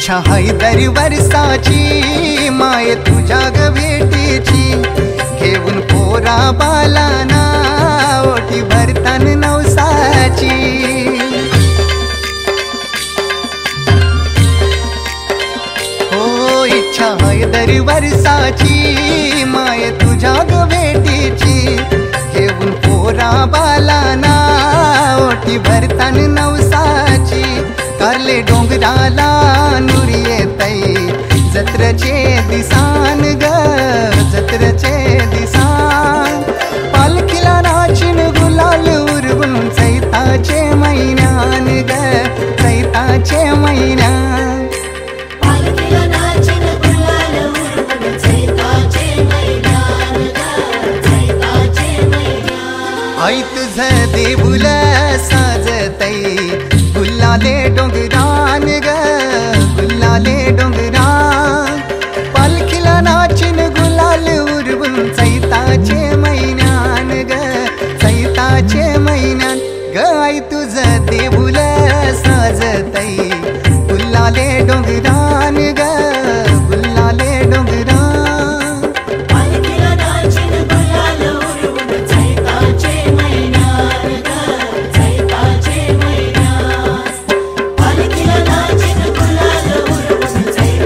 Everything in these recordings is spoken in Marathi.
इच्छा हाय दर वर्षाची माय तुझ्या ग भेटीची घेऊन पोरा बालाना ओठी भरतान नवसाची हो इच्छा हाय दर वर्षाची माय तुझ्या ग भेटीची घेऊन पोरा बालाना ओठी भरतान नवसाची कारले डोंगराला नुरी येतई जत्रचे दिसान ग जत्रचे दिसान पालखीला नाचिन गुलाल उरवून चैताचे महिन्यान ग चैताचे महिन्यान पालखीला नाचिन गुलाल उरवून चैताचे महिन्यान ग चैताचे महिन्यान आई तुझं देऊळ साजतई गुल्लाले डोंगरान ग गुल्लाले डोंगरान पालखीला नाचिन गुलाल उरवून चैताचे महिन्यान ग चैताचे महिन्यान ग आई तुझं देऊळ साजतई गुल्लाले डोंगरान ग गुल्लाले डोंगरान पालखीला नाचिन गुलाल उरवून चैताचे महिन्यान ग चैताचे महिन्यान पालखीला नाचिन गुलाल उरवून चैताचे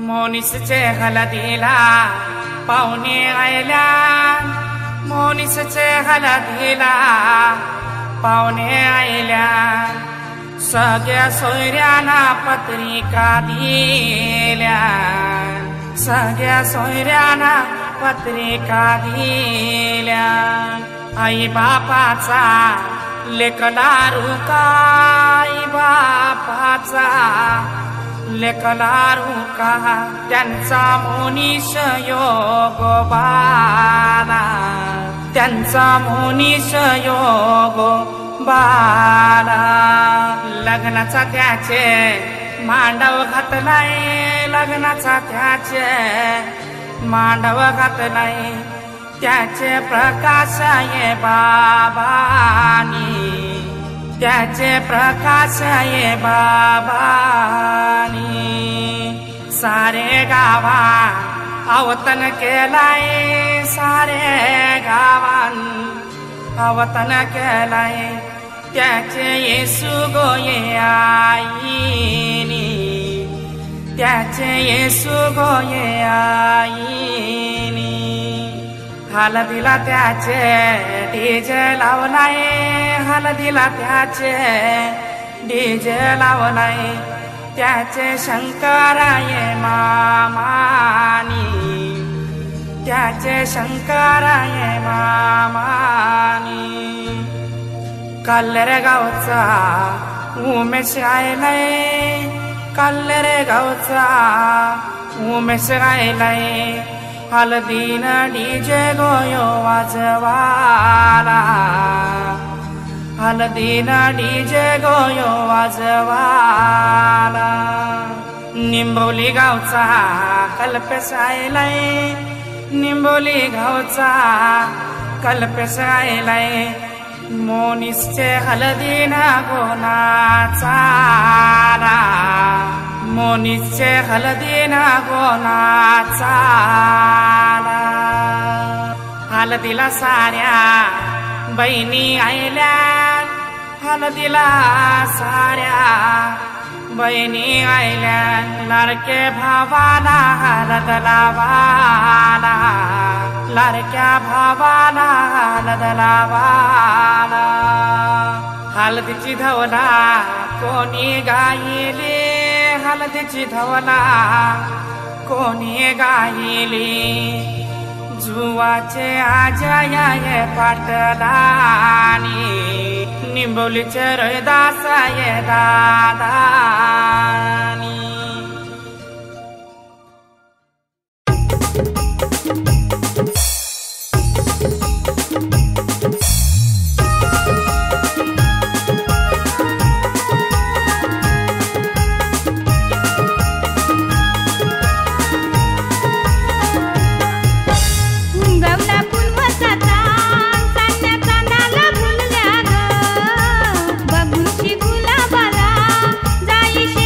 मोनिसचे हलदीला पाहुणे आयल्या मोनिसचे हलदीला पाहुणे आयल्या सगळ्या सोयऱ्यांना पत्रिका दिल्या सगळ्या सोयऱ्यांना पत्रिका दिल्या आई बापाचा लेकलारू का आई बापाचा लेकलारू का त्यांचा मोनीश योग बाला त्यांचा मोनीश योग बाला लग्नाचा त्याचे मांडव घातलाय लग्नाचा त्याचे मांडव घातलाय त्याचे प्रकाश ये बाबानी त्याचे प्रकाश ये बाबानी सारे गावा अवतन केलाय सारे गावान अवतन केलाय त्याचे येसू गोये आईनी त्याचे येसू गोये आईनी हलदीला त्याचे डीजे लावलाय हलदीला त्याचे डीजे लावलाय त्याचे शंकराये मामानी त्याचे शंकराये मामानी कल्लर गावचा उमेश आयलाय कल्लर गावचा उमेश आयलाय हलदीन डीजे गोयो वाजवाला हलदीन डीजे गोयो वाजवाला निंबोली गावचा कल्पेश आयलाय निंबोली गावचा कल्पेश आयलाय मोनिसचे हलदीन गोनाचा मोनिसचे हलदीन गोनाचा हलदीला साऱ्या बहिणी आयल्या हलदीला साऱ्या बहिणी आयल्या लाडके भावाला हलद लावाला लाडक्या भावाला हलद लावाला हलदीची धवला कोणी गायली हलदीची धवला कोणी गायली जुवाचे आजया पाटलानी निंबोलीचे रोहिदास ये दादानी बघून गुलाबाला जाई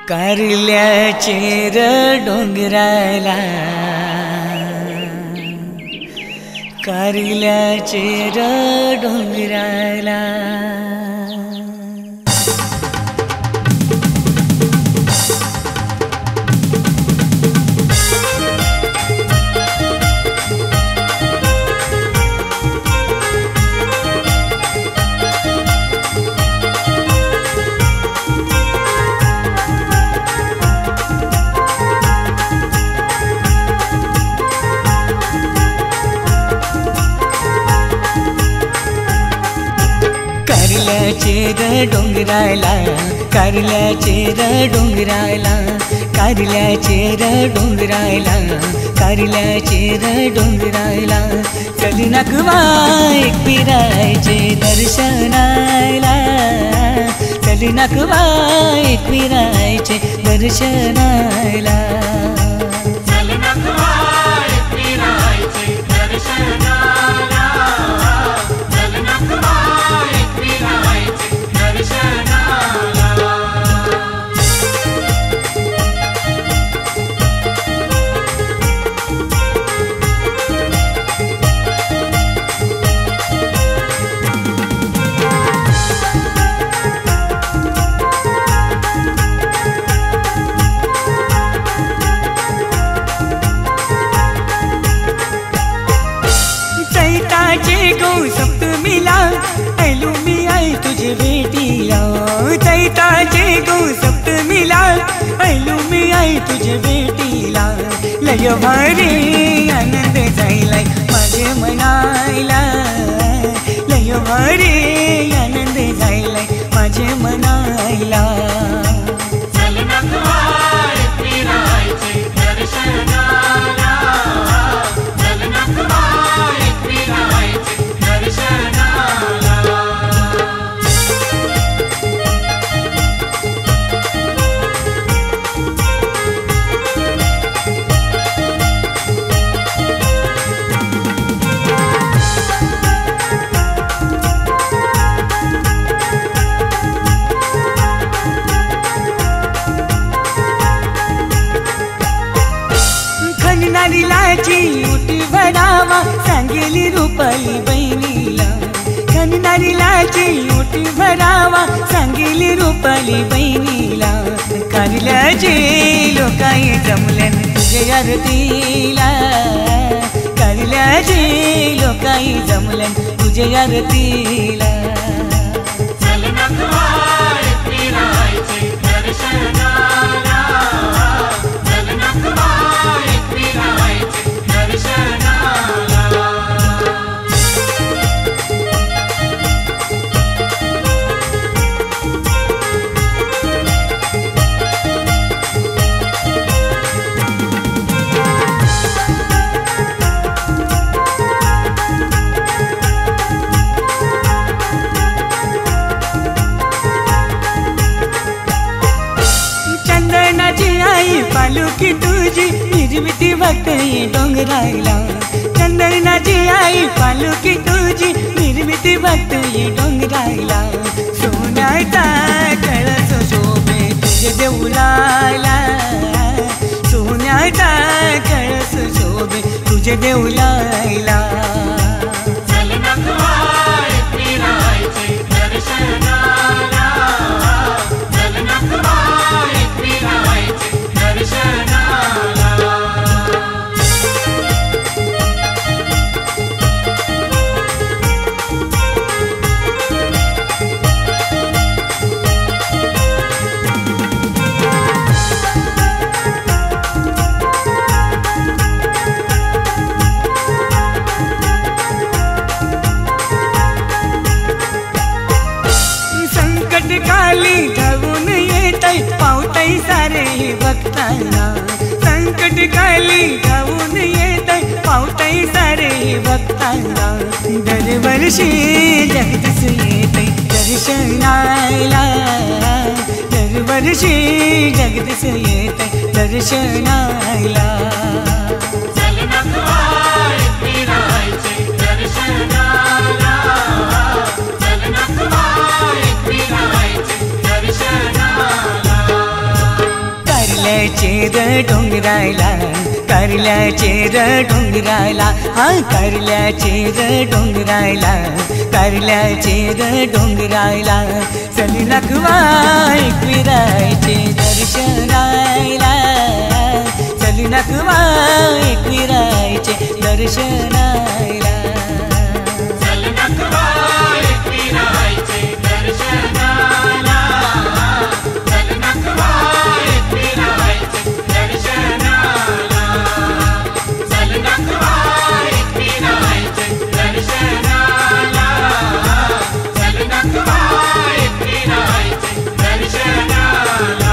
कारल्याचे डोंगराला कारल्याचे डोंगराला डोंगराला कारल्याचे डोंगराला कारल्याचे डोंगराला कारल्याचे डोंगराला चल नकवा एक फिरायचे दर्शनाला चल नकवा एक फिरायचे दर्शनाला चल नकवा एक फिरायचे दर्शनाला चल नकवा एक फिरायचे दर्शनाला चैताचे गो सप्तमीला ऐलू मी आई तुझे भेटीला चैताचे गो सप्तमीला ऐलू मी आई तुझे भेटीला लय भारी आनंद जायलाय माझे मनायला लय भारी आनंद जायलाय माझे मनायला चल नकवा एक फिरायचे दर्शनाला चल नकवा एक फिरायचे दर्शनाला खननारीलाची उठी भरावा सांगेली रुपाली बहिणीला खननारीलाची उठी भरावा सांगेली रुपाली बहिणीला कारल्याचे लोकाई जमल्यान तुझे आरतीला कारल्याचे लोकाई जमल्यान तुझे आरतीला चल नकवा एक फिरायचे दर्शनाला चल नकवा एक फिरायचे दर्शनाला चंदनाची आई पालुकी तुझी निर्मिती भक्ती डोंगराला चंदनाची आई पालुकी तुझी निर्मिती भक्ती डोंगराला सोन्याचा कळस शोभे तुझे देऊलाला सोन्याचा कळस शोभे तुझे देऊलाला चल नकवा एक फिरायचे दर्शनाला चल नकवा एक फिरायचे दर्शनाला काली धावून येतय पावतय सारे भक्तांना संकट काली धावून येतय पावतय सारे भक्तांना दरवर्षी जगदीश येतय दर्शनाला दरवर्षी जगदीश येतय दर्शनाला चल नकवा एक फिरायचे दर्शनाला चल नकवा एक फिरायचे दर्शनाला डोंगराला, कारल्याचे डोंगराला, हा कारल्याचे डोंगराला, कारल्याचे डोंगराला, चल नखवा एकविरायचे दर्शनायला, चल नखवा एकविरायचे दर्शनायला. चल नखवा एकविरायचे दर्शनाला, चल नखवा एकविरायचे दर्शनाला, चल नखवा एकविरायचे दर्शनाला, चल नखवा एकविरायचे दर्शनाला.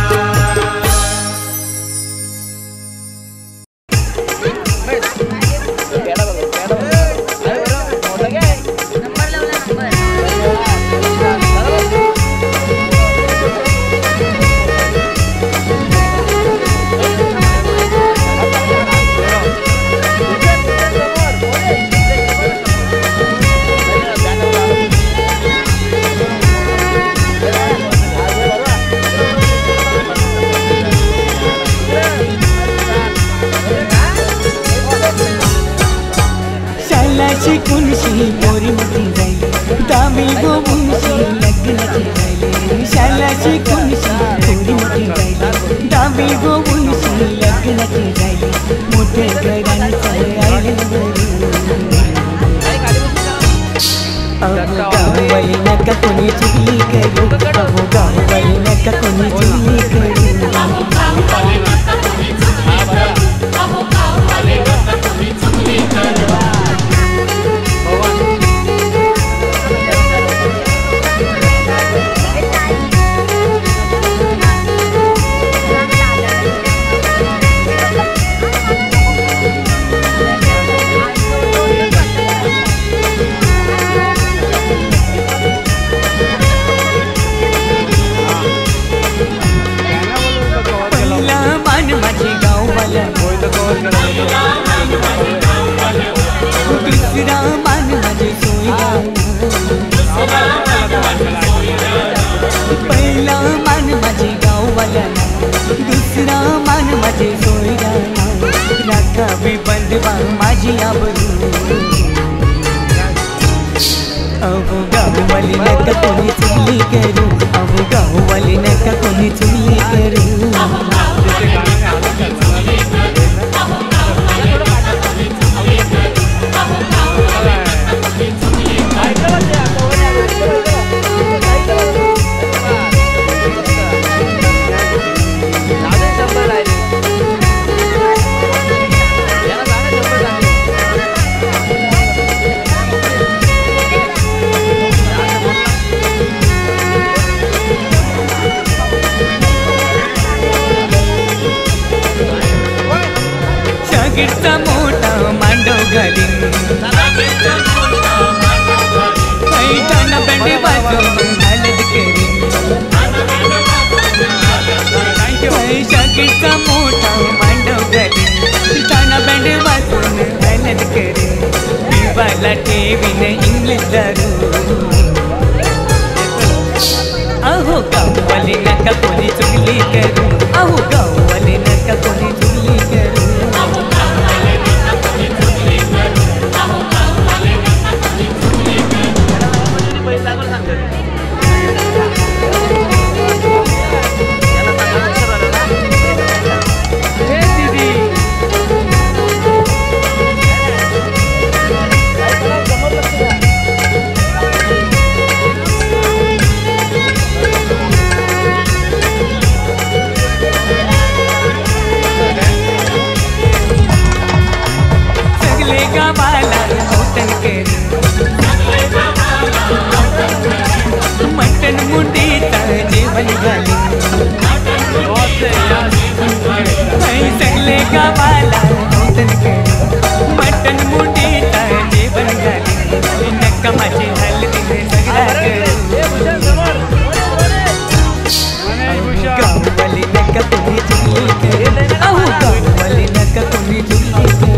शालाची कुणशी मोरी मोठी जाईल, दामी गोबुंशी लग्नाची जायले, शालाची कुणशी मोरी मोठी जाईल, दामी गोबुंशी लग्नाची जायले, मोठे घरांचं आयलं बरी. अहो गाववाली नका कोणी चुगली करू, अहो गाववाली नका कोणी चुगली करू. दुसरा मान माझे सोयगाव, पहिला मान माझे गाववाल्याला, दुसरा मान माझे सोयगाव, राखावी बंधवा माझी आबरू. अहो गाववाली नका कोणी चुगली करू, अहो गाववाली नका कोणी चुगली करू. शागिरचा मोठा मांडव घालीन, पैठण बंड वाजवून हलद करीन, शागिरचा मोठा मांडव घालीन, पैठण बंड वाजवून हलद करीन, पिवाला ठेवीन इंग्लिश दारू. अहो गाववाले नका कोणी चुगली करू, अहो गाववाले नका कोणी चुगली करू. मटन मुंडीचा जेवण घाली, सगळे गावाला नौतन करी, मटन मुंडीचा जेवण घाली, नक्का माझी हलदी सगळा करू. गाववाली नका कोणी चुगली करू, अहो गाववाली नका कोणी चुगली करू.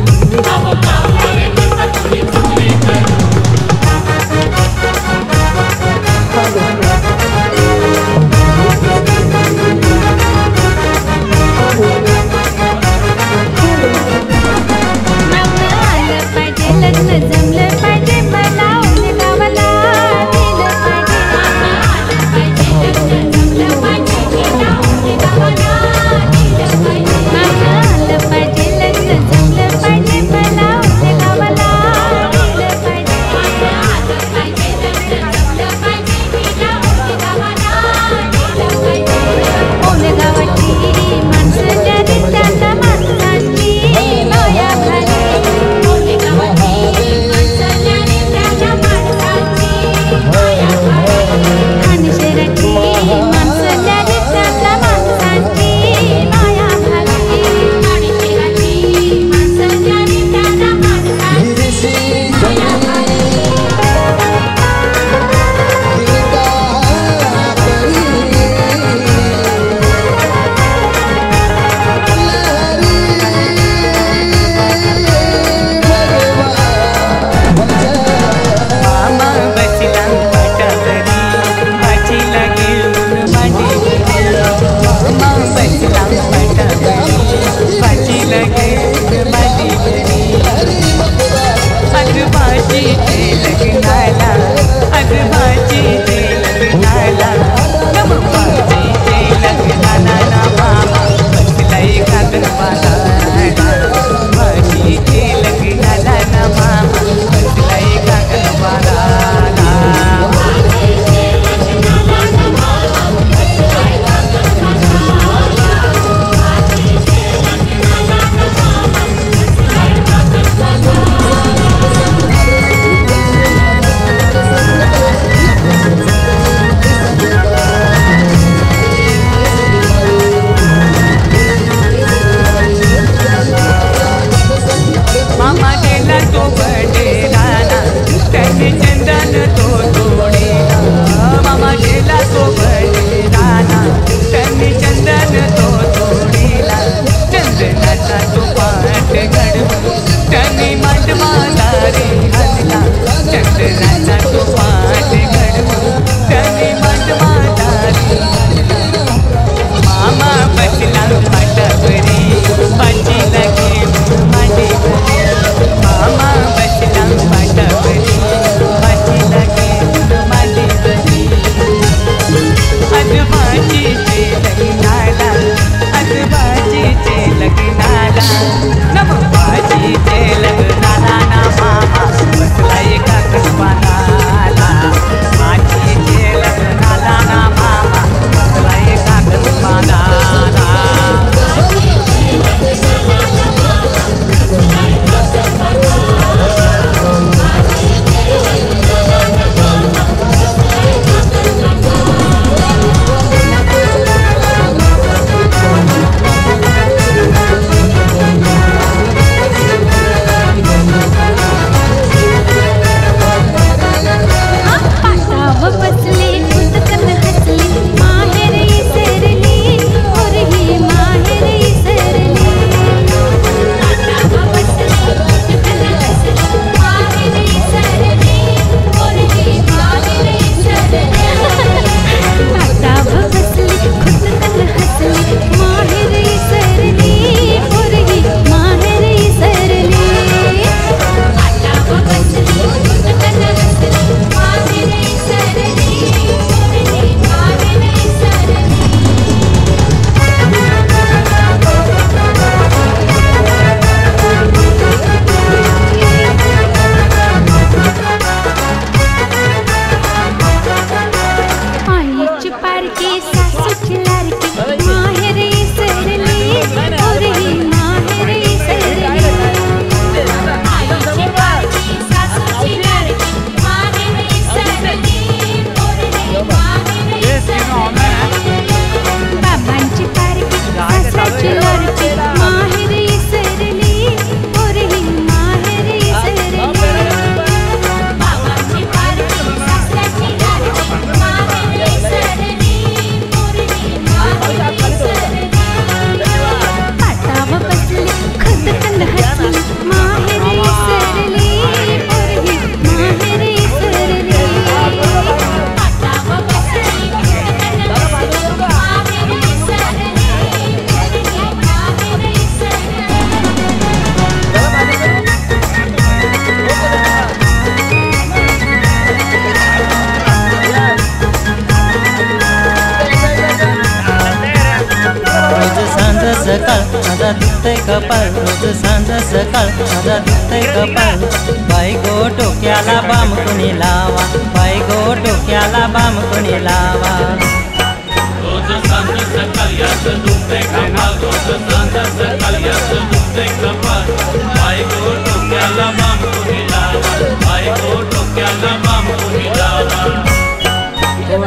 सकाळ माझा दुखतंय कपाळ, रोज सांज सकाळ माझा दुखतंय कपाळ. बाई गो डोक्याला बाम कुणी लावा, बाई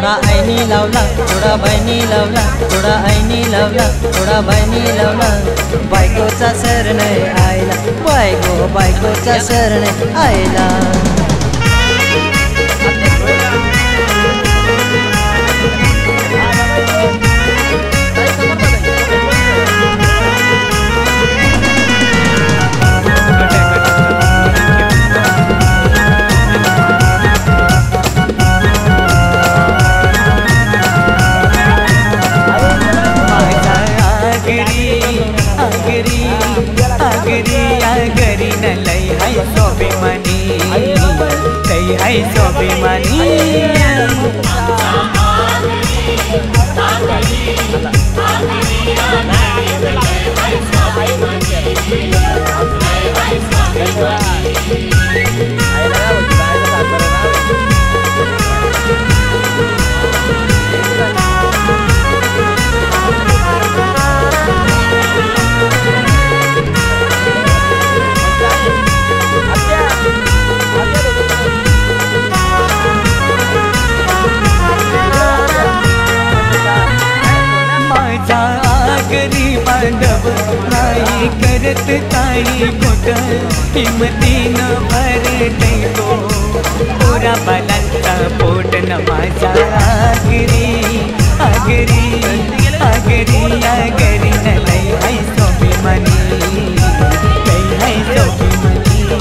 थोडा आईनी लावला थोडा बहिणी लावला थोडा आईनी लावला थोडा बहिणी लावला बायकोचा सरणे आईला बायकोचा सरणे आईला घरी न लई हाय स्वाभिमानी लई हाय स्वाभिमानी बांधव नाही करत काही खोट किंमतीनं भरते तो पुरा बालांचा पोट न माझा आगरी आगरी आगरी आगरी न लई हाय स्वाभिमानी लई हाय स्वाभिमानी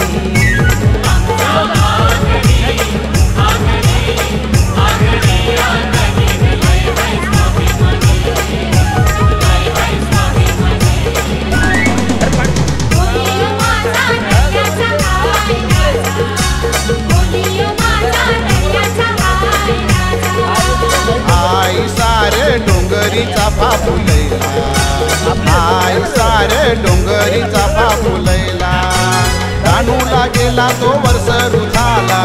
डोंगरीचा बापुलैला आई सारे डोंगरीचा बापुलैला रानूला गेला तो वर्षरू झाला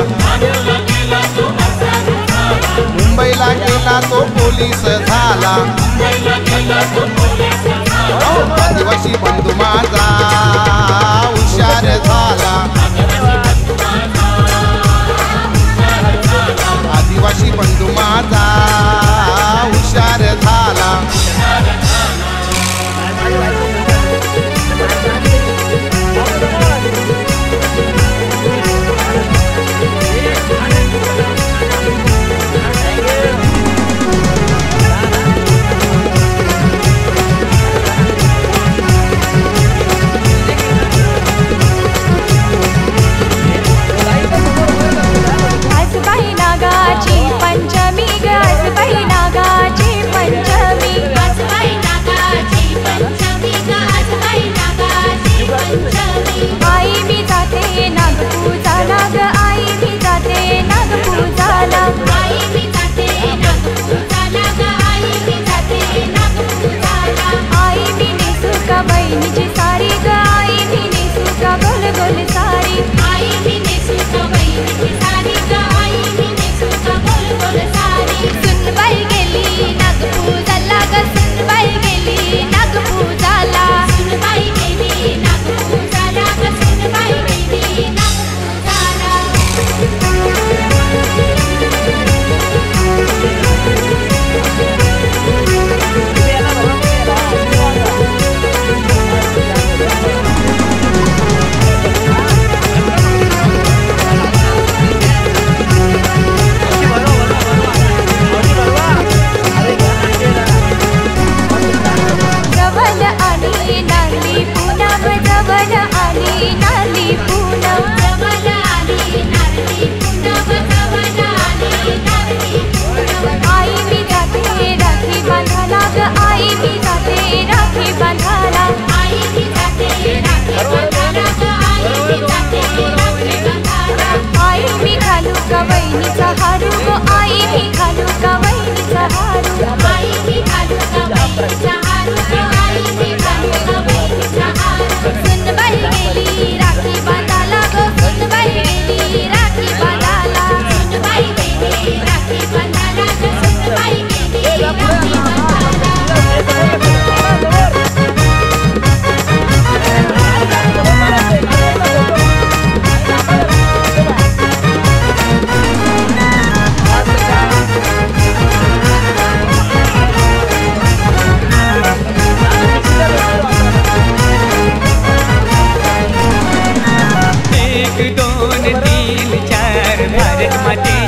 मुंबईला गेला तो पोलीस झाला आदिवासी बंधू माझा हुशार झाला आदिवासी बंधू माझा हुशार झाला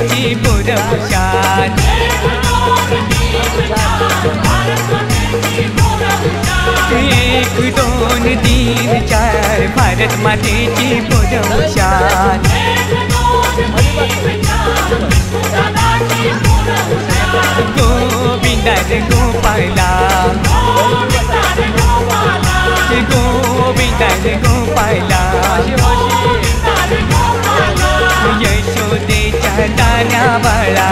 मातेची पोर हुशार एक दोन तीन चार भारत मातेची पोर हुशार गोविंदा रे गोपाला गोविंदा रे गोपाला यशोदेच्या दाण्या बाळा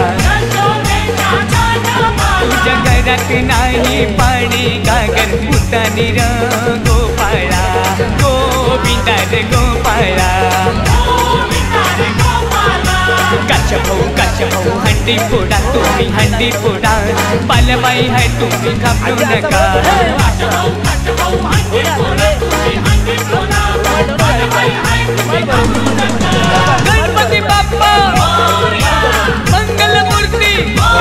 तुझ्या घरात नाही पाणी गागर उतानी र गोपाळा गोविंदा रे गोपाळा काश भाऊ हंडी फोडा तुम्ही हंडी फोडा बालबाई है तुम्ही घाबरू नका गणपती बाप्पा मंगल मूर्ती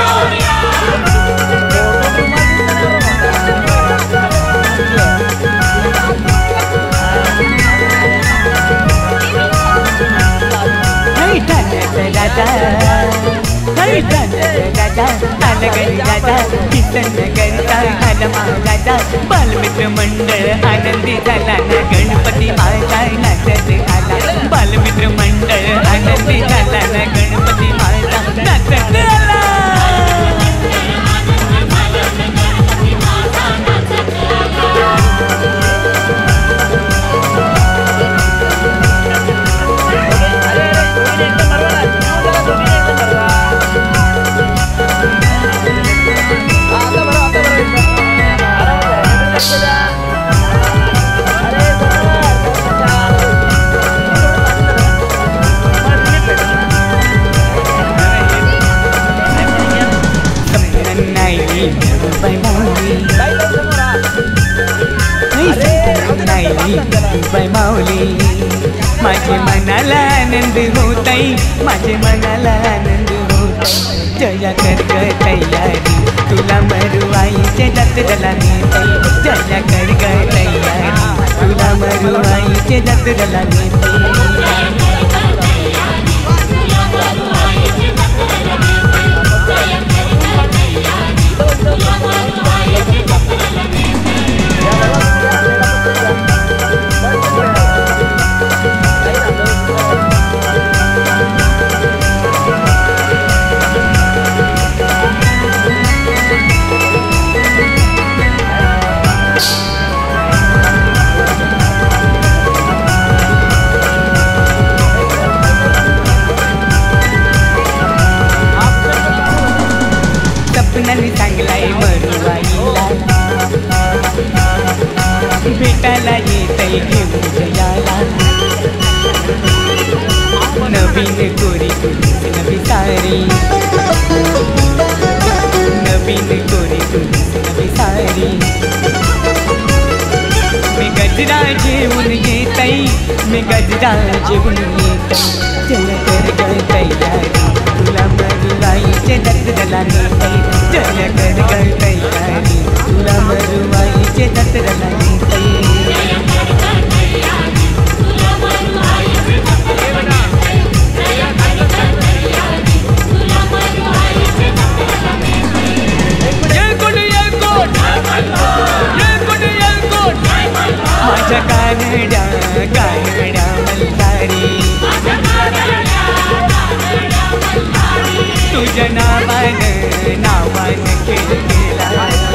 बालमित्र मंडळ आनंदी झाला ना गणपती माझा नाचत आला बालमित्र मंडळ आनंदी झाला ना गणपती माझा नाचत आला माऊली माझे मनाला आनंद होताई माझे मनाला आनंद होताई जया कर ग तयारी तुला मरुआईचे जत्रेला नेताई जया कर ग तयारी तुला मरुआईचे जत्रेला नेताई सपनाने चांगलाय मरुआईला भेटायला येतय घेऊन जयाला नवीन गोरी नवी सारी नवीन गोरी नवी सारी मी गजरा जेवून येतई मी गजरा जेवून येतई चल कर ग तयारी तुला मरुआईचे जत्रेला नेतई चल कर ग तयारी तुला मरुआईचे जत्रेला नेतई माझ्या कानड्या कानड्या मल्हारी तुझ्या नावान खेळ केला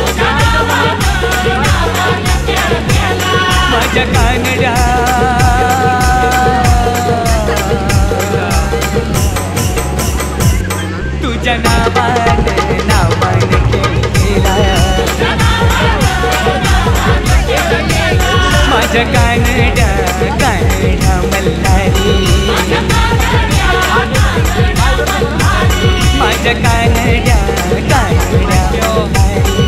माझ्या कानड्या तुझ्या नावान खेळ केला माझ्या कानड्या कानड्या मल्हारी माझ्या कानड्या कानड्या मल्हारी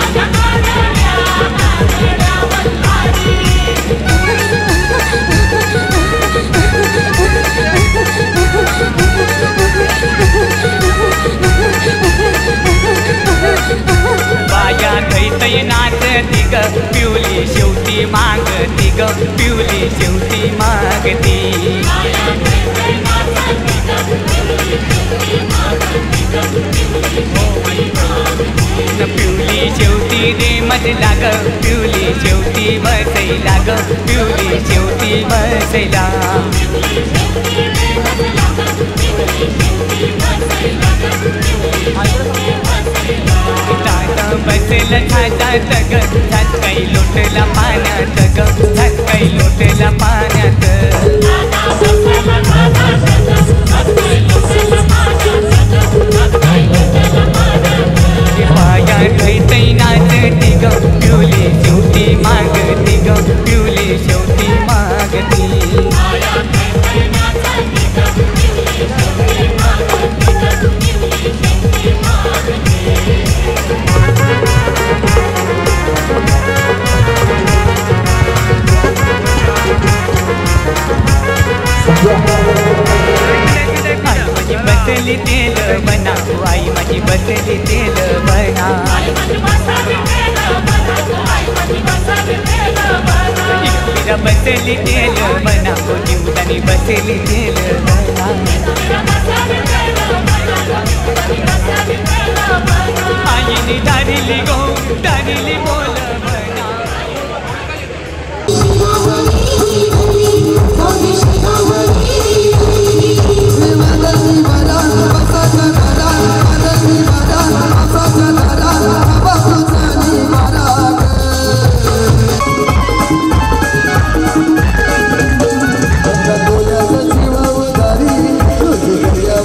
बाया थैतय नाचती ग पिवली शेवटी मागती ग पिवली शेवटी मागती बसला ग पिवली शेवटी बसैला ग पिवली शेवटी बसैला बसेल छातात ग छातकाई लोटला पाण्यात ग छातकाई लोटला पाण्यात माया खैतई नाचती ग पिवली शेवटी मागती ग पिवली शेवटी मागती बसली तेल बना आई माझी बसली तेल बना इकडे बसली तेल बना जीवदानी बसली तेल बना आईने दारिली गो दारिली बोल बना Yeah.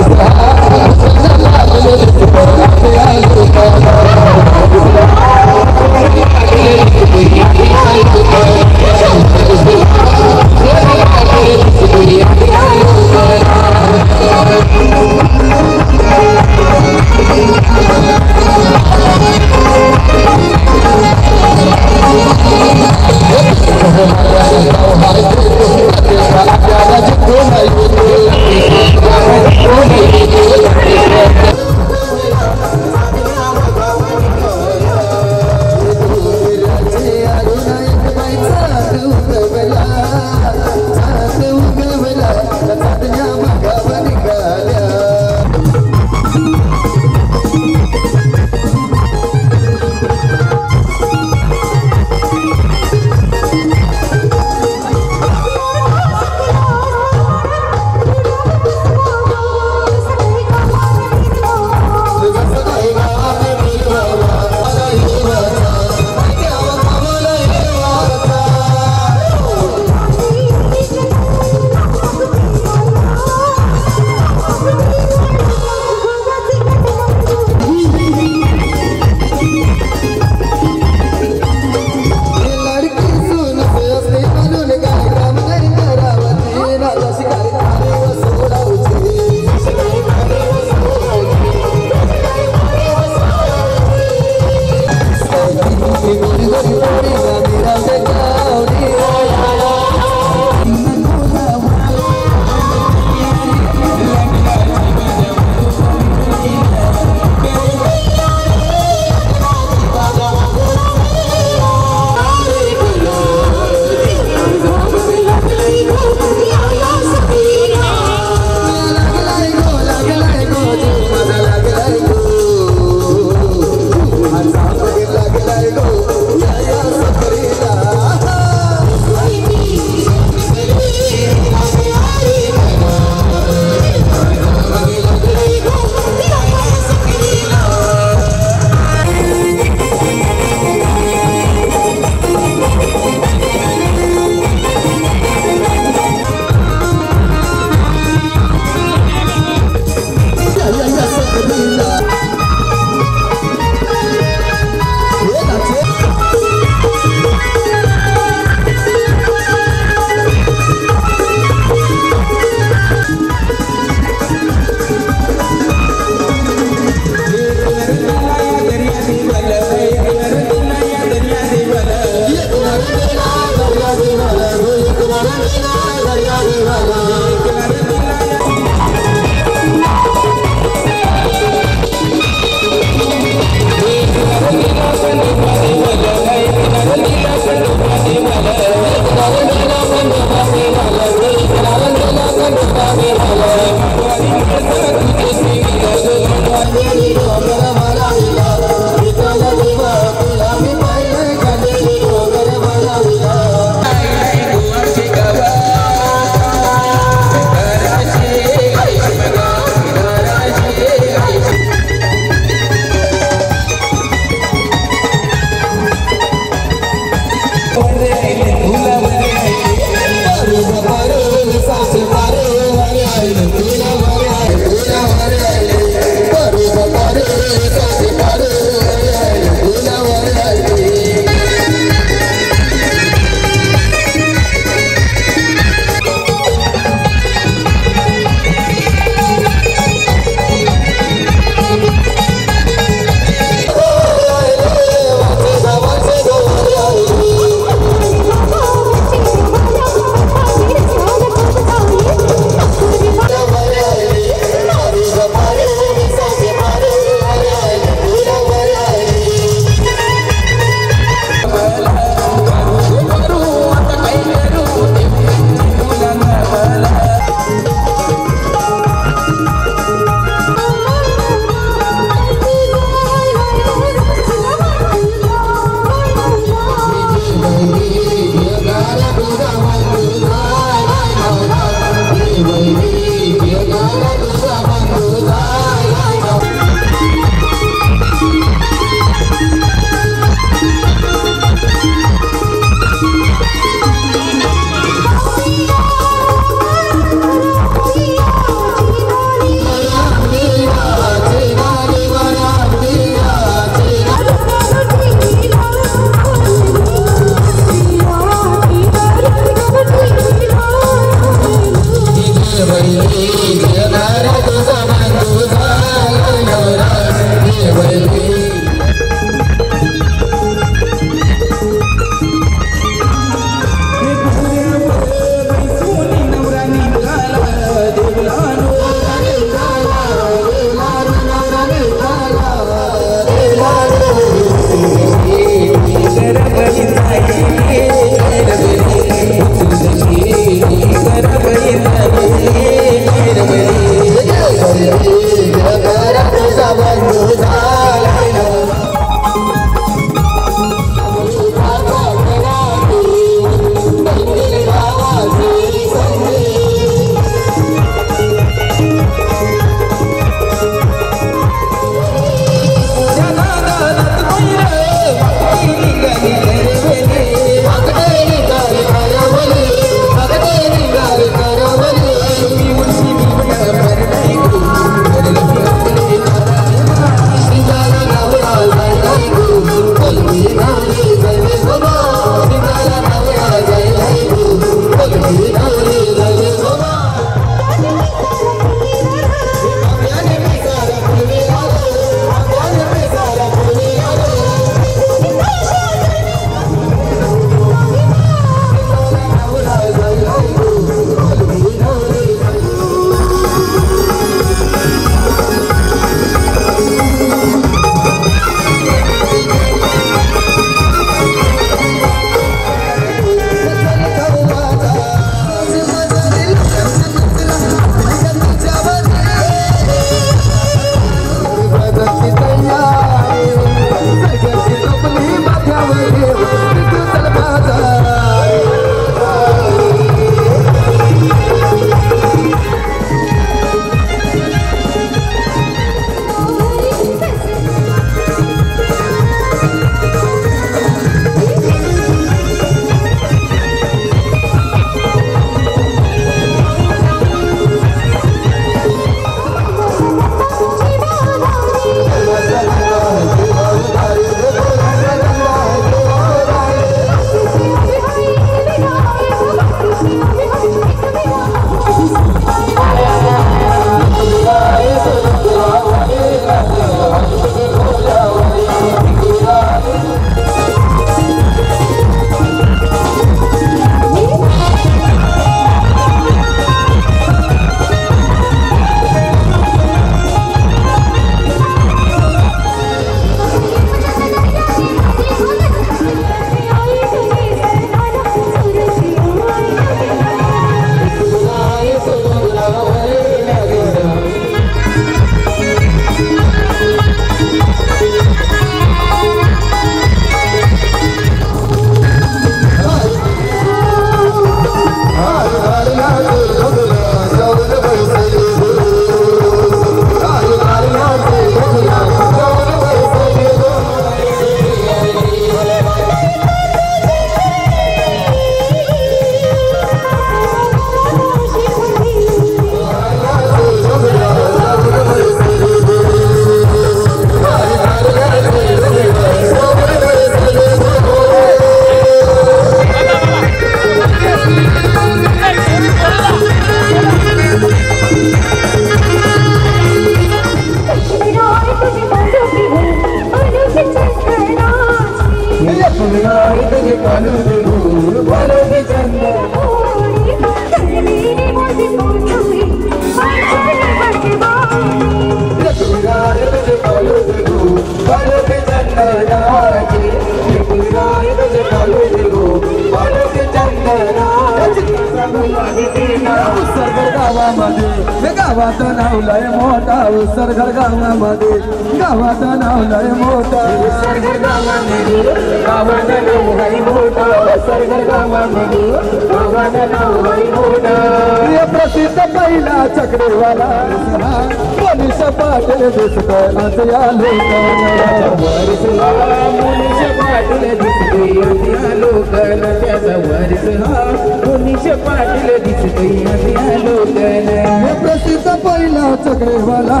गावामध्ये गावात नाव लय मोठा सरघर गावामध्ये गावात नाव लय मोठा सरघर गावामध्ये गावात नाव लय मोठा सरघर गावामध्ये गावात नाव लय मोठा प्रसिद्ध पहिला चक्रीवाला मनीष पाटील दिसतोय आज या लोकांना मनीष पाटील दिसतोय आज या लोकांना त्याचा वारीस हा मनीष पाटील दिसतोय आज या लोकांना प्रसिद्ध पहिला चक्रीवाला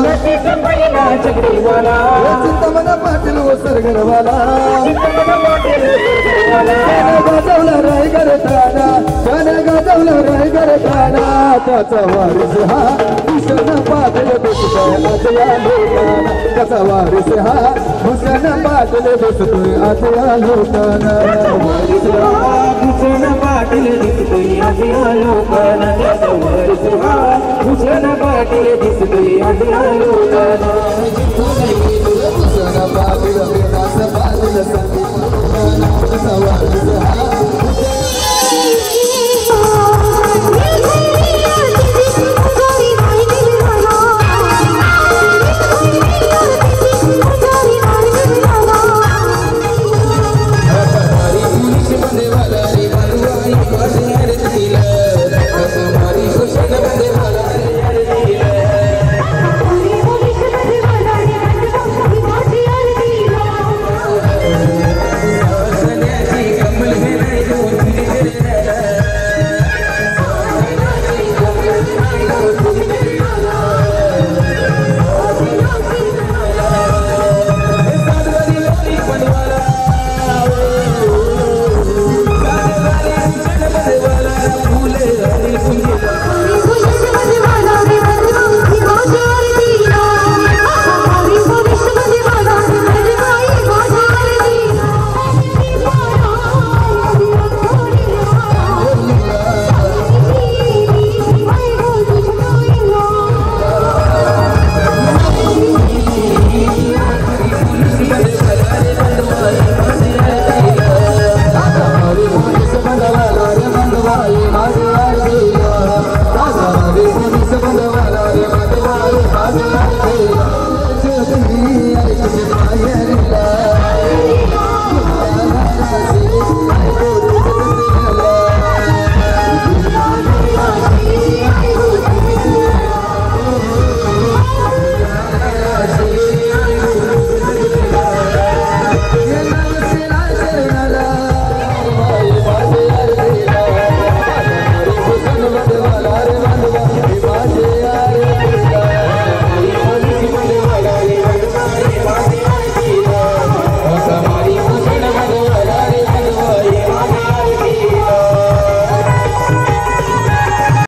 चिंतामण पाटील सरगरवाला गाजवला रायगड ताना त्याने गाजवला रायगड ताना त्याचा वारीस हा भूषण पाटील दिसतोय आज या लोकांना त्याचा वारीस हा भूषण पाटील दिसतोय आज या लोकांना भूषण पाटील दिसतोय आज या लोकांना त्याचा वारीस हा भूषण पाटील दिसतोय आज या लोकांना भूषण पाटील विकास पाटील संगीत त्याचा वारीस